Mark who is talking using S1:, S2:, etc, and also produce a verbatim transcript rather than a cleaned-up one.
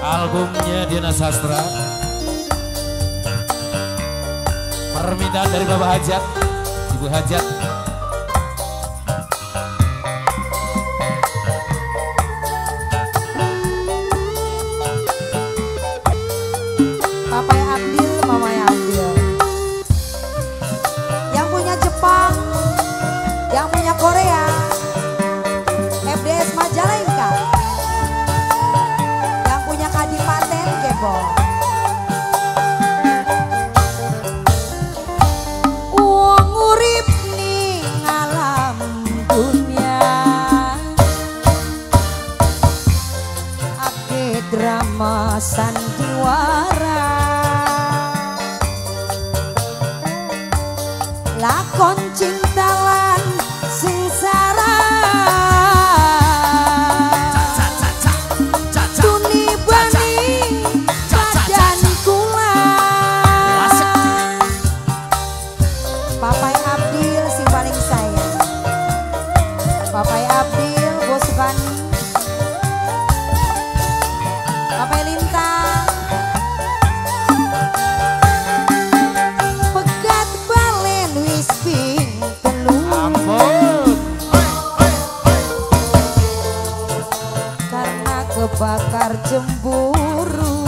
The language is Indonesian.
S1: Albumnya Diana Sastra, permintaan dari Bapak Hajat, Ibu Hajat.
S2: Papa Abdil, Mama Abdil. Yang punya Jepang, yang punya Korea, F D S Majalengka, yang punya Kadipaten Kepo. Wong urip ning alam dunia, ake drama sandiwara, lakon cinta lan sengsara, tuni bani badan kula. Papai Abdil sing paling sayang, Papai Abdil Bos Sukani, Papai Lintang, pegat balen wis ping telu.
S1: Ampun.
S2: Karena kebakar cemburu.